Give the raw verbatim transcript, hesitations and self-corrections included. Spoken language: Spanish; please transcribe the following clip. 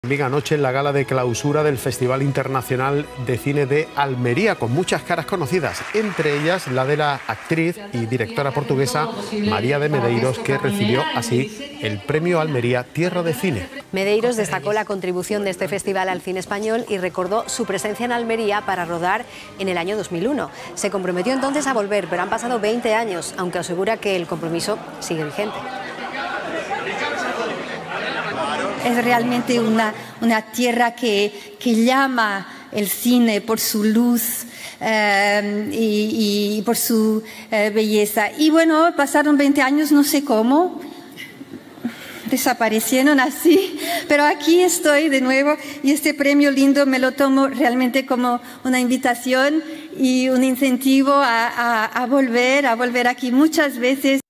También anoche en la gala de clausura del Festival Internacional de Cine de Almería, con muchas caras conocidas, entre ellas la de la actriz y directora portuguesa María de Medeiros, que recibió así el premio Almería Tierra de Cine. Medeiros destacó la contribución de este festival al cine español y recordó su presencia en Almería para rodar en el año dos mil uno. Se comprometió entonces a volver, pero han pasado veinte años, aunque asegura que el compromiso sigue vigente. Es realmente una, una tierra que, que llama el cine por su luz eh, y, y por su eh, belleza. Y bueno, pasaron veinte años, no sé cómo, desaparecieron así, pero aquí estoy de nuevo y este premio lindo me lo tomo realmente como una invitación y un incentivo a, a, a volver, a volver aquí muchas veces.